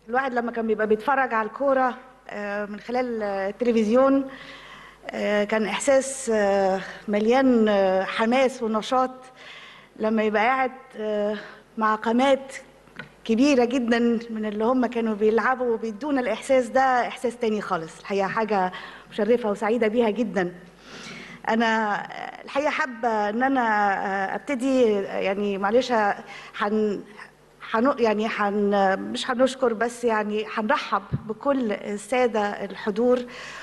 الواحد لما كان بيبقى بيتفرج على الكورة من خلال التلفزيون، كان إحساس مليان حماس ونشاط لما يبقى قاعد مع قامات كبيرة جدا من اللي هم كانوا بيلعبوا وبيدونا الإحساس ده. إحساس تاني خالص، الحقيقة حاجة مشرفة وسعيدة بيها جدا. أنا الحقيقة حابة إن أنا أبتدي، يعني معلش يعني مش هنشكر بس، يعني هنرحب بكل السادة الحضور،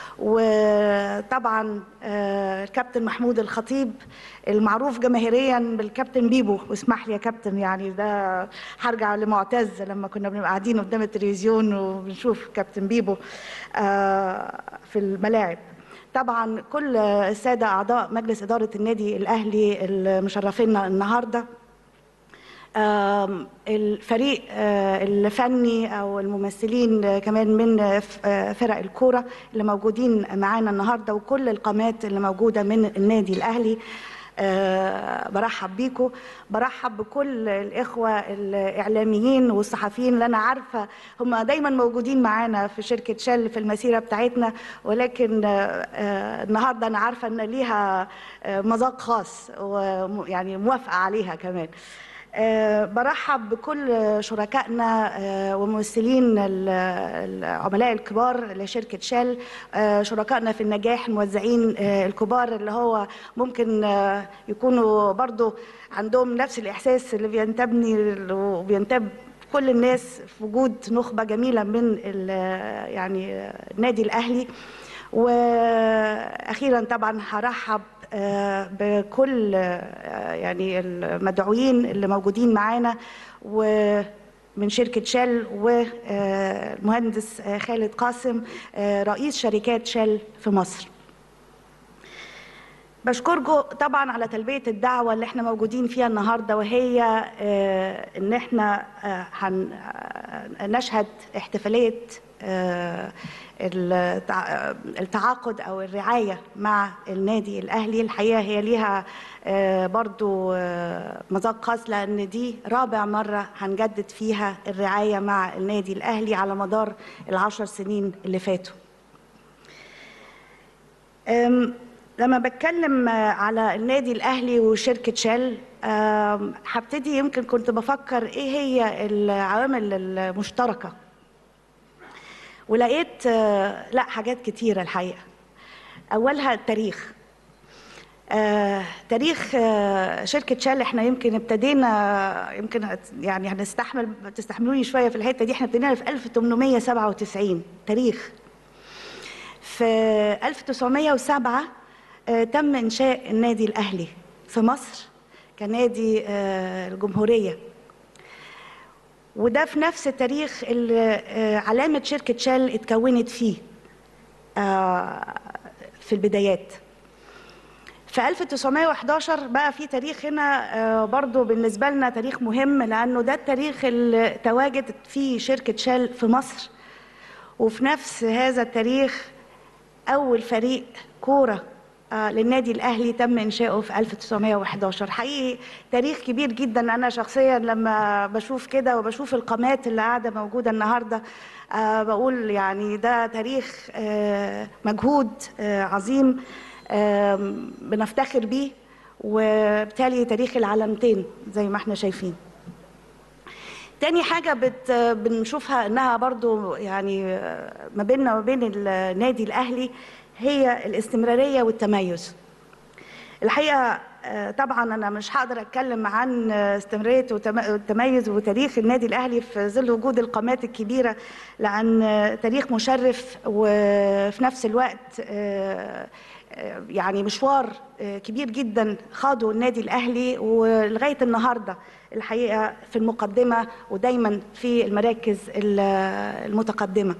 وطبعا الكابتن محمود الخطيب المعروف جماهيريا بالكابتن بيبو. واسمح لي يا كابتن، يعني ده هرجع لمعتز لما كنا بنبقى قاعدين قدام التلفزيون وبنشوف كابتن بيبو في الملاعب. طبعا كل السادة أعضاء مجلس إدارة النادي الأهلي المشرفينا النهاردة، الفريق الفني أو الممثلين كمان من فرق الكورة اللي موجودين معانا النهاردة، وكل القامات اللي موجودة من النادي الأهلي، برحب بيكم. برحب بكل الإخوة الإعلاميين والصحفيين اللي أنا عارفة هم دايما موجودين معانا في شركة شل في المسيرة بتاعتنا، ولكن النهاردة أنا عارفة أن ليها مذاق خاص ويعني موافقة عليها كمان. برحب بكل شركائنا وممثلين العملاء الكبار لشركة شل، شركائنا في النجاح، الموزعين الكبار اللي هو ممكن يكونوا برضو عندهم نفس الإحساس اللي بينتابني وبينتاب كل الناس في وجود نخبة جميلة من يعني النادي الأهلي. وأخيرا طبعا هرحب بكل يعني المدعوين اللي موجودين معانا ومن شركة شل، والمهندس خالد قاسم رئيس شركات شل في مصر. بشكركم طبعا على تلبية الدعوة اللي احنا موجودين فيها النهاردة، وهي ان احنا نشهد احتفالية التعاقد أو الرعاية مع النادي الأهلي. الحقيقة هي ليها برضو مذاق خاص، لأن دي رابع مرة هنجدد فيها الرعاية مع النادي الأهلي على مدار ال10 سنين اللي فاتوا. لما بتكلم على النادي الأهلي وشركة شل، هبتدي يمكن كنت بفكر إيه هي العوامل المشتركة، ولقيت لا حاجات كتيرة الحقيقة. أولها التاريخ. تاريخ شركة شل، احنا يمكن ابتدينا، يمكن يعني تستحملوني شوية في الحتة دي، احنا ابتدينا في 1897 تاريخ. في 1907 تم إنشاء النادي الأهلي في مصر كنادي الجمهورية، وده في نفس التاريخ اللي علامة شركة شل اتكونت فيه في البدايات. في 1911 بقى في تاريخ هنا برضو بالنسبة لنا تاريخ مهم، لأنه ده التاريخ اللي تواجدت فيه شركة شل في مصر. وفي نفس هذا التاريخ أول فريق كورة للنادي الأهلي تم إنشاؤه في 1911. حقيقي تاريخ كبير جدا. أنا شخصيا لما بشوف كده وبشوف القامات اللي قاعدة موجودة النهاردة، بقول يعني ده تاريخ مجهود عظيم بنفتخر بيه، وبالتالي تاريخ العلامتين زي ما احنا شايفين. تاني حاجة بنشوفها انها برضو يعني ما بيننا وبين النادي الأهلي هي الاستمرارية والتميز. الحقيقة طبعا أنا مش هقدر أتكلم عن استمرارية والتميز وتاريخ النادي الأهلي في ظل وجود القامات الكبيرة، لأن تاريخ مشرف وفي نفس الوقت يعني مشوار كبير جدا خاضه النادي الأهلي، ولغاية النهاردة الحقيقة في المقدمة ودايما في المراكز المتقدمة.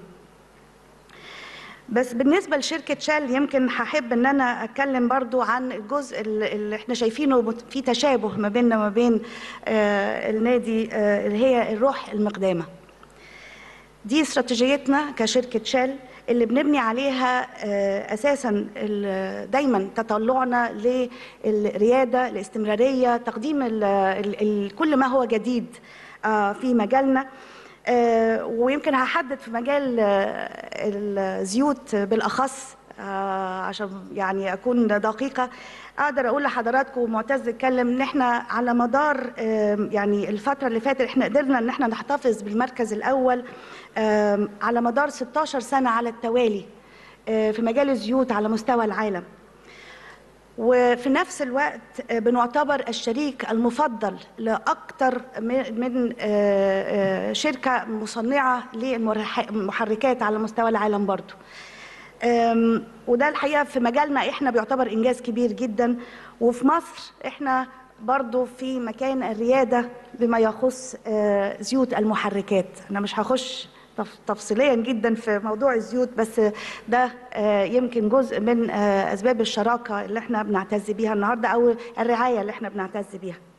بس بالنسبة لشركة شل يمكن هحب ان انا اتكلم برضو عن الجزء اللي احنا شايفينه في تشابه ما بيننا وما بين النادي، اللي هي الروح المقدامة. دي استراتيجيتنا كشركة شل اللي بنبني عليها اساسا دايما تطلعنا للريادة، الاستمرارية، تقديم كل ما هو جديد في مجالنا. ويمكن هحدد في مجال الزيوت بالأخص عشان يعني أكون دقيقة. أقدر أقول لحضراتكم، معتز اتكلم إن إحنا على مدار يعني الفترة اللي فاتت إحنا قدرنا إن إحنا نحتفظ بالمركز الأول على مدار 16 سنة على التوالي في مجال الزيوت على مستوى العالم. وفي نفس الوقت بنعتبر الشريك المفضل لأكثر من شركة مصنعة للمحركات على مستوى العالم برضو. وده الحقيقة في مجالنا احنا بيعتبر إنجاز كبير جدا. وفي مصر احنا برضو في مكان الريادة بما يخص زيوت المحركات. أنا مش هخش تفصيليا جدا في موضوع الزيوت، بس ده يمكن جزء من أسباب الشراكة اللي احنا بنعتز بيها النهاردة، أو الرعاية اللي احنا بنعتز بيها.